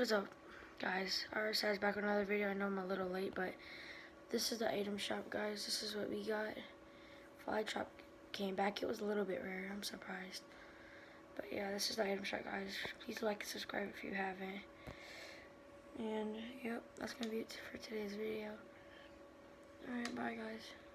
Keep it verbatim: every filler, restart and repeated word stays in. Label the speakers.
Speaker 1: What is up, guys? R S I is back with another video. I know I'm a little late, but this is the item shop, guys. This is what we got. Fly trap came back. It was a little bit rare. I'm surprised. But yeah, this is the item shop, guys. Please like and subscribe if you haven't. And yep, that's gonna be it for today's video. Alright, bye, guys.